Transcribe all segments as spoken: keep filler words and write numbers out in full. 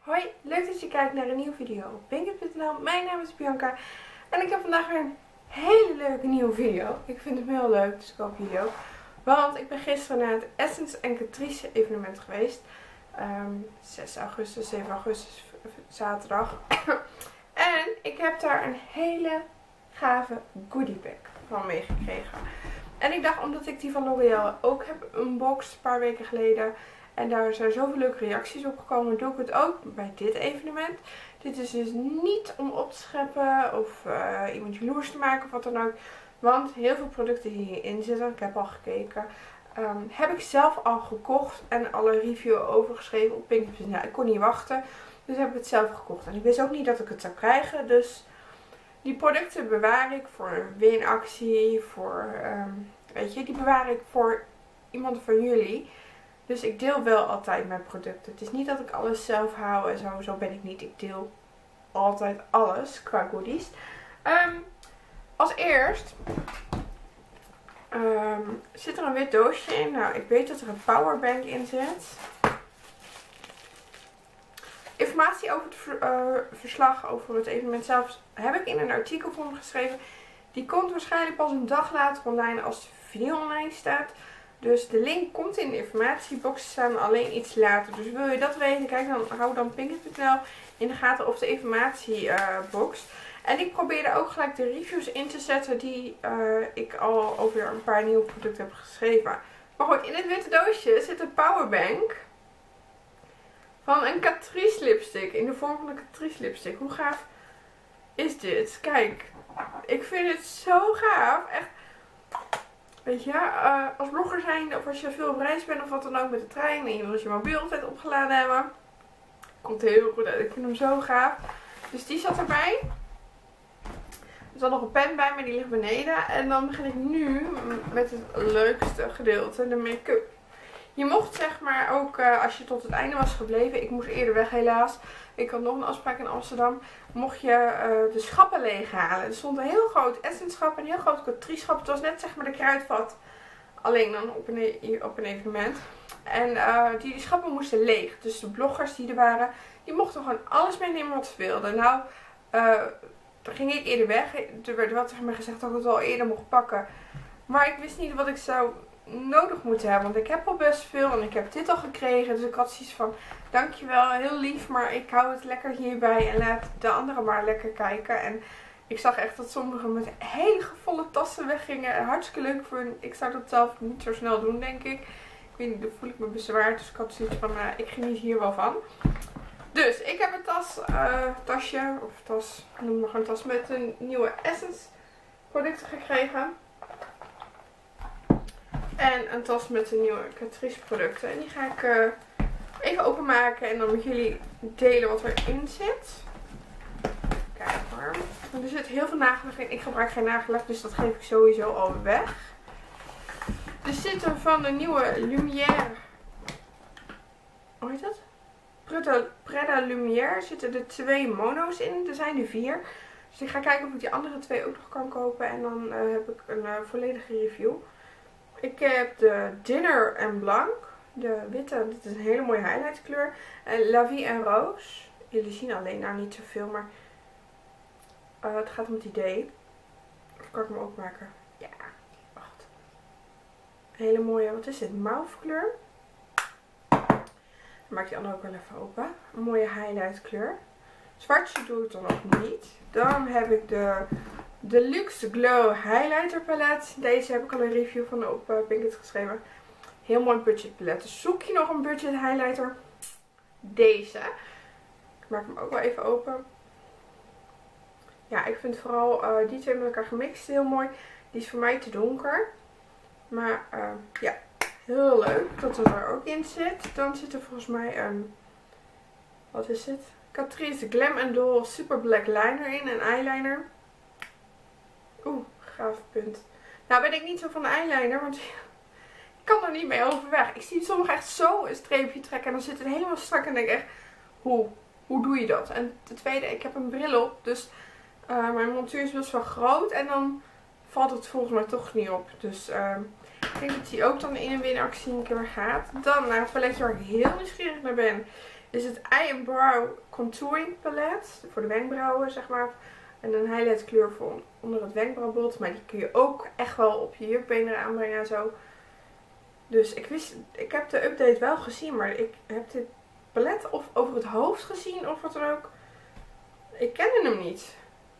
Hoi, leuk dat je kijkt naar een nieuwe video op Pinkit punt n l. Mijn naam is Bianca en ik heb vandaag weer een hele leuke nieuwe video. Ik vind hem heel leuk, dus ik hoop jullie ook. Want ik ben gisteren naar het Essence en Catrice evenement geweest. Um, zes augustus, zeven augustus, zaterdag. En ik heb daar een hele gave goodie bag van meegekregen. En ik dacht, omdat ik die van L'Oréal ook heb unboxed een paar weken geleden. En daar zijn zoveel leuke reacties op gekomen, doe ik het ook bij dit evenement. Dit is dus niet om op te scheppen of uh, iemand jaloers te maken of wat dan ook. Want heel veel producten die hierin zitten, ik heb al gekeken, um, heb ik zelf al gekocht en alle review over geschreven op Pinkit punt n l. Ik kon niet wachten, dus heb ik het zelf gekocht. En ik wist ook niet dat ik het zou krijgen, dus die producten bewaar ik voor een winactie, voor, um, weet je, die bewaar ik voor iemand van jullie. Dus ik deel wel altijd mijn producten. Het is niet dat ik alles zelf hou en zo. Zo ben ik niet. Ik deel altijd alles qua goodies. Um, als eerst um, zit er een wit doosje in. Nou, ik weet dat er een powerbank in zit. Informatie over het ver, uh, verslag over het evenement zelf heb ik in een artikelvorm geschreven. Die komt waarschijnlijk pas een dag later online als de video online staat. Dus de link komt in de informatiebox staan, alleen iets later. Dus wil je dat weten, kijk dan, hou dan Pinkit punt n l in de gaten of de informatiebox. Uh, en ik probeerde ook gelijk de reviews in te zetten die uh, ik al over een paar nieuwe producten heb geschreven. Maar goed, in het witte doosje zit een powerbank van een Catrice lipstick. In de vorm van een Catrice lipstick. Hoe gaaf is dit? Kijk, ik vind het zo gaaf. Echt. Weet je, uh, als blogger zijn of als je veel op reis bent of wat dan ook met de trein en je wilt je mobiel altijd opgeladen hebben. Komt heel goed uit. Ik vind hem zo gaaf. Dus die zat erbij. Er zat nog een pen bij, maar die ligt beneden. En dan begin ik nu met het leukste gedeelte, de make-up. Je mocht zeg maar ook, uh, als je tot het einde was gebleven, ik moest eerder weg helaas. Ik had nog een afspraak in Amsterdam. Mocht je uh, de schappen leeghalen. Er stond een heel groot Essence schap en een heel groot Catrice schap. Het was net zeg maar de kruidvat. Alleen dan op een, e op een evenement. En uh, die, die schappen moesten leeg. Dus de bloggers die er waren, die mochten gewoon alles meenemen wat ze wilden. Nou, uh, dan ging ik eerder weg. Er werd wel tegen mij gezegd dat ik het al eerder mocht pakken. Maar ik wist niet wat ik zou nodig moeten hebben. Want ik heb al best veel en ik heb dit al gekregen. Dus ik had zoiets van, dankjewel, heel lief, maar ik hou het lekker hierbij en laat de anderen maar lekker kijken. En ik zag echt dat sommigen met hele volle tassen weggingen. Hartstikke leuk voor. Ik zou dat zelf niet zo snel doen, denk ik. Ik weet niet, dan voel ik me bezwaard. Dus ik had zoiets van, uh, ik geniet hier wel van. Dus ik heb een tas, uh, tasje, of tas, noem maar gewoon een tas met een nieuwe Essence producten gekregen. En een tas met de nieuwe Catrice producten. En die ga ik uh, even openmaken en dan met jullie delen wat erin zit. Kijk maar. Want er zit heel veel nagellack in. Ik gebruik geen nagellack, dus dat geef ik sowieso al weg. Er zitten van de nieuwe Lumière. Hoe heet dat? Prada, Prada Lumière zitten er twee mono's in. Er zijn er vier. Dus ik ga kijken of ik die andere twee ook nog kan kopen. En dan uh, heb ik een uh, volledige review. Ik heb de Dinner en Blanc. De witte, dit is een hele mooie highlight kleur. En La Vie en Rose. Jullie zien alleen nou niet zoveel, maar uh, het gaat om het idee. Of kan ik hem ook maken? Ja, wacht. Een hele mooie, wat is dit? Mauve kleur. Dan maak ik die andere ook wel even open. Een mooie highlight kleur. Zwartje doe ik dan ook niet. Dan heb ik de Deluxe Glow Highlighter Palet. Deze heb ik al een review van op uh, Pinkit geschreven. Heel mooi budget palet. Dus zoek je nog een budget highlighter? Deze. Ik maak hem ook wel even open. Ja, ik vind vooral uh, die twee met elkaar gemixt heel mooi. Die is voor mij te donker. Maar uh, ja, heel leuk dat het er ook in zit. Dan zit er volgens mij een, wat is het? Catrice Glam Doll Super Black Liner in. Een eyeliner. Oeh, gaaf punt. Nou ben ik niet zo van de eyeliner, want ik kan er niet mee overweg. Ik zie sommigen echt zo een streepje trekken en dan zit het helemaal strak en denk ik echt, hoe, hoe doe je dat? En ten tweede, ik heb een bril op, dus uh, mijn montuur is best wel groot en dan valt het volgens mij toch niet op. Dus uh, ik denk dat die ook dan in een winactie een keer gaat. Dan naar het paletje waar ik heel nieuwsgierig naar ben, is het Eye and Brow Contouring Palet. Voor de wenkbrauwen, zeg maar. En een highlight kleur voor onder het wenkbrauwbot. Maar die kun je ook echt wel op je jukbenen aanbrengen en zo. Dus ik wist, ik heb de update wel gezien, maar ik heb dit palet of over het hoofd gezien of wat dan ook. Ik kende hem niet.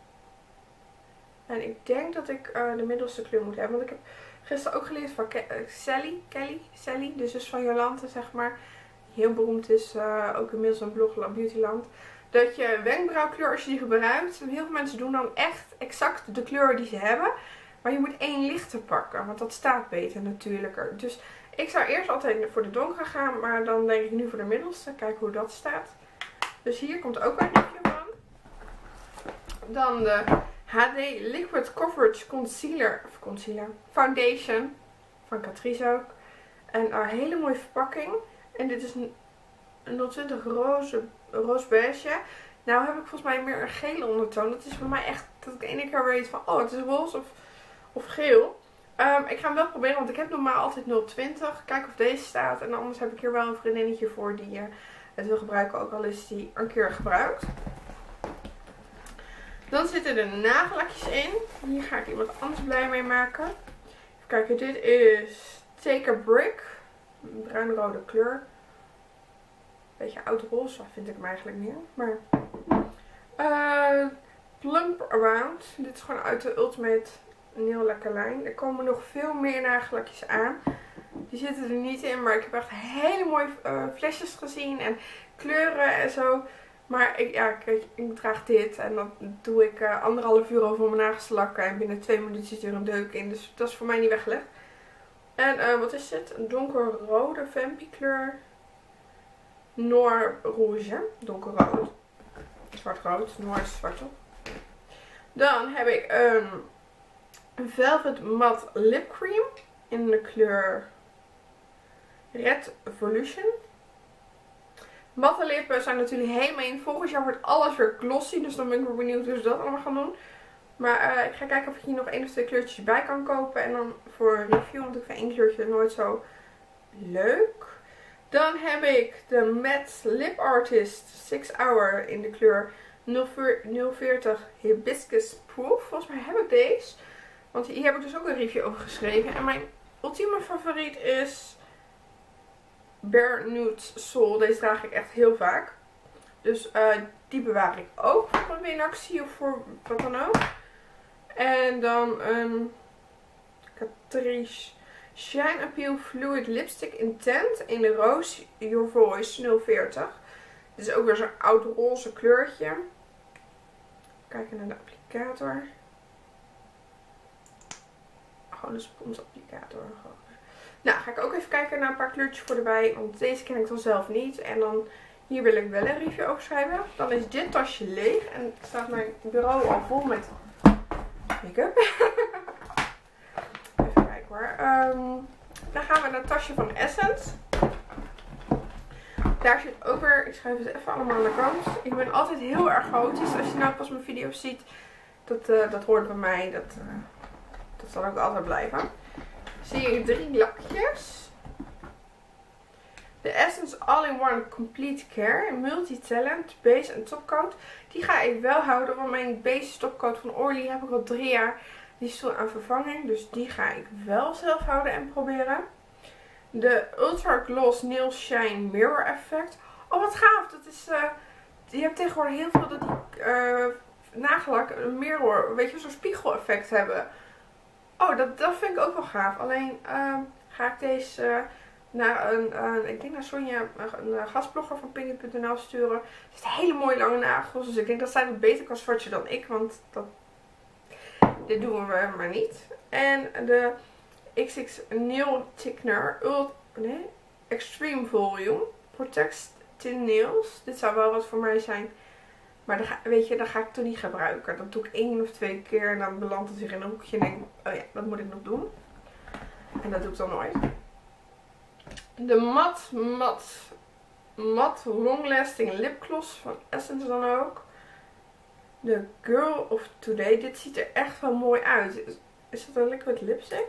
En ik denk dat ik uh, de middelste kleur moet hebben. Want ik heb gisteren ook geleerd van Ke uh, Sally, Kelly, Sally, de zus van Jolante, zeg maar. Die heel beroemd is, uh, ook inmiddels een blog, Beautyland. Dat je wenkbrauwkleur, als je die gebruikt, heel veel mensen doen dan echt exact de kleur die ze hebben. Maar je moet één lichter pakken, want dat staat beter natuurlijker. Dus ik zou eerst altijd voor de donkere gaan, maar dan denk ik nu voor de middelste. Kijken hoe dat staat. Dus hier komt ook een review van. Dan de H D Liquid Coverage Concealer, of Concealer Foundation van Catrice ook. En een hele mooie verpakking. En dit is een nul twintig roze, roze beige. Nou heb ik volgens mij meer een gele ondertoon. Dat is voor mij echt dat ik de ene keer weet van, oh het is roze of, of geel. Um, ik ga hem wel proberen, want ik heb normaal altijd nul twintig. Kijken of deze staat. En anders heb ik hier wel een vriendinnetje voor die uh, het wil gebruiken. Ook al is die een keer gebruikt. Dan zitten er nagellakjes in. Hier ga ik iemand anders blij mee maken. Even kijken, dit is Take a Brick. Een bruinrode kleur. Beetje oud roze vind ik hem eigenlijk meer. Maar uh, Plump Around. Dit is gewoon uit de Ultimate Nail Lacquer lijn. Er komen nog veel meer nagellakjes aan. Die zitten er niet in. Maar ik heb echt hele mooie uh, flesjes gezien. En kleuren en zo. Maar ik, ja, kijk, ik draag dit. En dan doe ik uh, anderhalf uur over mijn nagels te lakken. En binnen twee minuten zit er een deuk in. Dus dat is voor mij niet weggelegd. En uh, wat is dit? Een donkerrode Vampy kleur. Noir Rouge. Donkerrood. Zwart-rood. Noir is zwart op. Dan heb ik een Velvet Matte Lip Cream. In de kleur Red Evolution. Matte lippen zijn natuurlijk helemaal in. Volgend jaar wordt alles weer glossy. Dus dan ben ik wel benieuwd hoe ze dat allemaal gaan doen. Maar uh, ik ga kijken of ik hier nog één of twee kleurtjes bij kan kopen. En dan voor review. Want ik vind één kleurtje nooit zo leuk. Dan heb ik de Matte Lip Artist six hour in de kleur nul veertig Hibiscus Proof. Volgens mij heb ik deze. Want hier heb ik dus ook een review over geschreven. En mijn ultieme favoriet is Bare Nude Soul. Deze draag ik echt heel vaak. Dus uh, die bewaar ik ook voor een winactie of voor wat dan ook. En dan een Catrice Shine Appeal Fluid Lipstick Intent in de Rose Your Voice nul veertig. Dit is ook weer zo'n oud roze kleurtje. Kijken naar de applicator. Gewoon een sponsapplicator. Nou, ga ik ook even kijken naar een paar kleurtjes voor erbij. Want deze ken ik dan zelf niet. En dan hier wil ik wel een review over schrijven. Dan is dit tasje leeg. En staat mijn bureau al vol met make-up. Even kijken hoor. Um, dan gaan we naar het tasje van Essence. Daar zit ook weer, ik schrijf het even allemaal aan de kant. Ik ben altijd heel erg chaotisch. Als je nou pas mijn video's ziet, dat, uh, dat hoort bij mij. Dat, uh, dat zal ook altijd blijven. Zie je drie lakjes. De Essence All-in-One Complete Care Multi-Talent Base en Topcoat. Die ga ik wel houden, want mijn base topcoat van Orly heb ik al drie jaar. Die is toen aan vervanging, dus die ga ik wel zelf houden en proberen. De Ultra Gloss Nail Shine Mirror Effect. Oh, wat gaaf. Dat is, uh, je hebt tegenwoordig heel veel dat die uh, nagellak een mirror, weet je, zo'n spiegel effect hebben. Oh, dat, dat vind ik ook wel gaaf. Alleen uh, ga ik deze uh, naar een, uh, ik denk naar Sonja, een uh, gastblogger van Pinky punt n l sturen. Ze heeft hele mooie lange nagels, dus ik denk dat zij het beter kan swatchen dan ik, want dat, dit doen we maar niet. En de X X Nail Thickener Ult, nee, Extreme Volume Protects Thin Nails. Dit zou wel wat voor mij zijn. Maar dan ga, weet je, dat ga ik toch niet gebruiken. Dat doe ik één of twee keer en dan belandt het weer in een hoekje en denk ik, oh ja, dat moet ik nog doen. En dat doe ik dan nooit. De Mat Mat Mat Long Lasting Lip Gloss van Essence dan ook. De Girl of Today. Dit ziet er echt wel mooi uit. Is, is dat een liquid lipstick?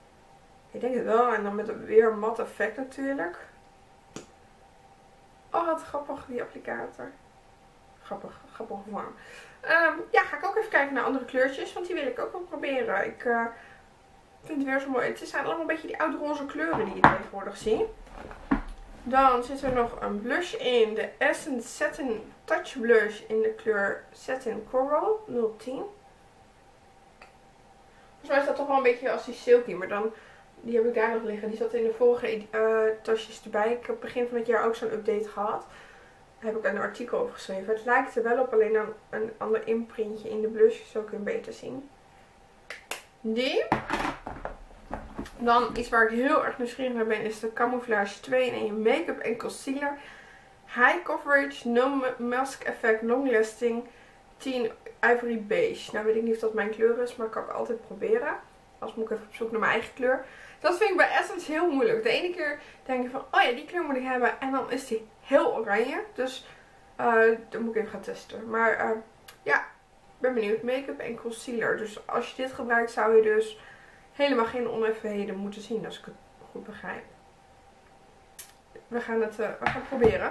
Ik denk het wel. En dan met een weer mat effect natuurlijk. Oh, wat wat grappig, die applicator. Grappig, grappige vorm. Um, ja, ga ik ook even kijken naar andere kleurtjes. Want die wil ik ook wel proberen. Ik uh, vind het weer zo mooi. Het zijn allemaal een beetje die oude roze kleuren die je tegenwoordig ziet. Dan zit er nog een blush in. De Essence Satin Touch Blush in de kleur Satin Coral nul tien. Volgens mij is dat toch wel een beetje als die Silky. Maar dan, die heb ik daar nog liggen. Die zat in de vorige uh, tasjes erbij. Ik heb begin van het jaar ook zo'n update gehad. Daar heb ik een artikel over geschreven. Het lijkt er wel op, alleen dan een ander imprintje in de blush. Zo kun je beter zien. Die. Dan iets waar ik heel erg nieuwsgierig naar ben is de Camouflage twee in één Make-up en Concealer. High Coverage, No Mask Effect, Long Lasting, tien Ivory Beige. Nou weet ik niet of dat mijn kleur is, maar ik kan het altijd proberen. Anders moet ik even op zoek naar mijn eigen kleur. Dat vind ik bij Essence heel moeilijk. De ene keer denk ik van, oh ja, die kleur moet ik hebben. En dan is die heel oranje. Dus uh, dat moet ik even gaan testen. Maar uh, ja, ik ben benieuwd. Make-up en concealer. Dus als je dit gebruikt zou je dus helemaal geen oneffenheden moeten zien. Als ik het goed begrijp. We gaan het, uh, we gaan het proberen.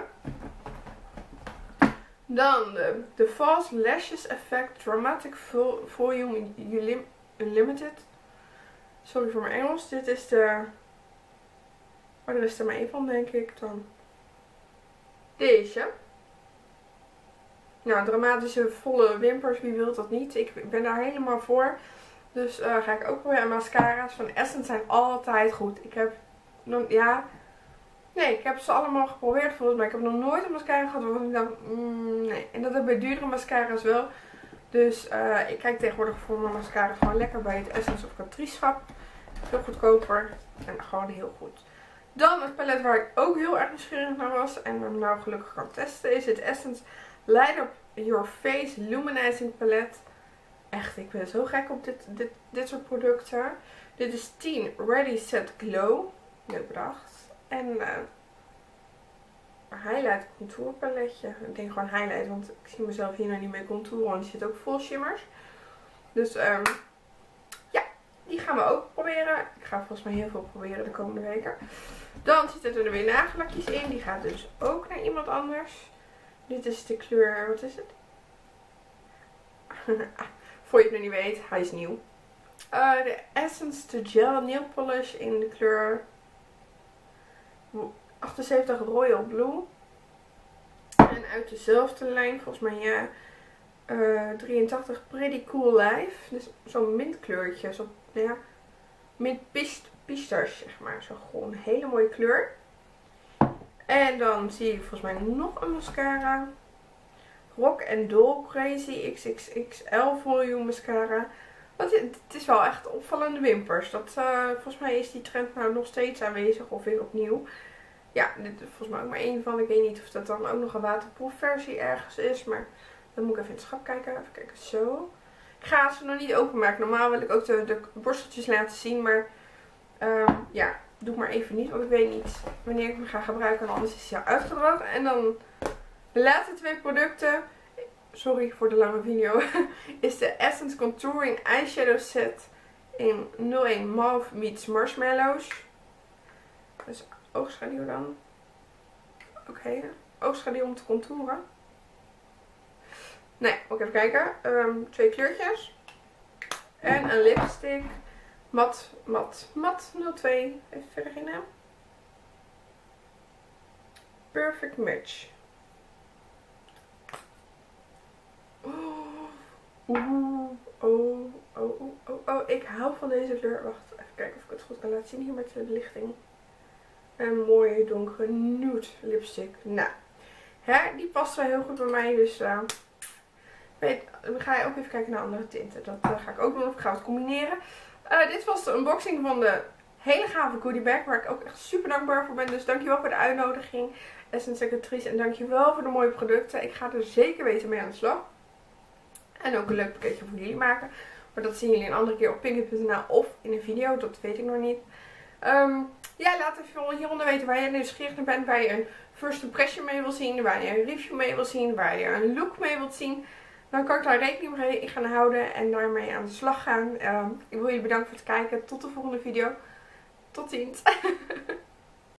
Dan de, de False Lashes Effect Dramatic Volume Unlimited. Sorry voor mijn Engels. Dit is de... Oh, er is er maar één van, denk ik. Dan deze. Nou, dramatische volle wimpers. Wie wil dat niet? Ik ben daar helemaal voor. Dus uh, ga ik ook proberen. Mascara's van Essence zijn altijd goed. Ik heb... Ja... Nee, ik heb ze allemaal geprobeerd volgens mij. Ik heb nog nooit een mascara gehad waarvan ik dacht, mm, nee. En dat heb ik bij duurdere mascara's wel. Dus uh, ik kijk tegenwoordig voor mijn mascara gewoon lekker bij het Essence of Catrice schap. Veel goedkoper en gewoon heel goed. Dan het palet waar ik ook heel erg nieuwsgierig naar was en hem nou gelukkig kan testen is het Essence Light Up Your Face Luminizing Palet. Echt, ik ben zo gek op dit, dit, dit soort producten. Dit is tien Ready Set Glow. Leuk bedacht. En uh, een highlight contour paletje. Ik denk gewoon highlight, want ik zie mezelf hier nog niet mee contouren. Want die zit ook vol shimmers. Dus um, ja, die gaan we ook proberen. Ik ga volgens mij heel veel proberen de komende weken. Dan zitten er weer nagellakjes in. Die gaat dus ook naar iemand anders. Dit is de kleur, wat is het? Voor je het nog niet weet, hij is nieuw. Uh, de Essence to Gel Nail Polish in de kleur achtenzeventig Royal Blue. En uit dezelfde lijn, volgens mij ja, uh, drieëntachtig Pretty Cool Life. Dus zo'n mintkleurtje. Zo, ja, mint pistache, zeg maar. Zo gewoon een hele mooie kleur. En dan zie ik volgens mij nog een mascara. Rock and Doll Crazy X X X L Volume Mascara. Want het, het is wel echt opvallende wimpers. Dat, uh, volgens mij is die trend nou nog steeds aanwezig of weer opnieuw. Ja, dit is volgens mij ook maar één van. Ik weet niet of dat dan ook nog een waterproof versie ergens is. Maar dan moet ik even in het schap kijken. Even kijken, zo. Ik ga ze nog niet openmaken. Normaal wil ik ook de, de borsteltjes laten zien. Maar um, ja, doe ik maar even niet. Want ik weet niet wanneer ik hem ga gebruiken. Anders is hij al uitgedroogd. En dan de laatste twee producten. Sorry voor de lange video. Is de Essence Contouring Eyeshadow Set in nul één Mauve meets Marshmallows. Dus oogschaduw dan. Oké, okay. Oogschaduw om te contouren. Nee, ook even kijken. Um, twee kleurtjes. En een lipstick. Mat, mat, mat nul twee. Even verder geen naam. Perfect Match. Oeh, oh, oh, oh, oh, oh, ik hou van deze kleur. Wacht, even kijken of ik het goed kan laten zien hier met de belichting. Een mooie donkere nude lipstick. Nou, hè, die past wel heel goed bij mij. Dus uh, weet, dan ga je ook even kijken naar andere tinten. Dat uh, ga ik ook doen of ik ga het combineren. Uh, dit was de unboxing van de hele gave goodie bag. Waar ik ook echt super dankbaar voor ben. Dus dankjewel voor de uitnodiging. Essence en Catrice. En dankjewel voor de mooie producten. Ik ga er zeker weten mee aan de slag. En ook een leuk pakketje voor jullie maken. Maar dat zien jullie een andere keer op pinky punt n l of in een video. Dat weet ik nog niet. Um, ja, laat even hieronder weten waar je nieuwsgierig naar bent. Waar je een first impression mee wil zien. Waar je een review mee wil zien. Waar je een look mee wilt zien. Dan kan ik daar rekening mee gaan houden. En daarmee aan de slag gaan. Um, ik wil jullie bedanken voor het kijken. Tot de volgende video. Tot ziens.